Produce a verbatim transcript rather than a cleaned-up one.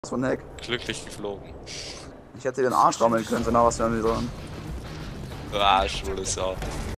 So ein Hack. Glücklich geflogen. Ich hätte den Arsch rammeln können, so nah was wir an mir dran. Ah, schwules Sau.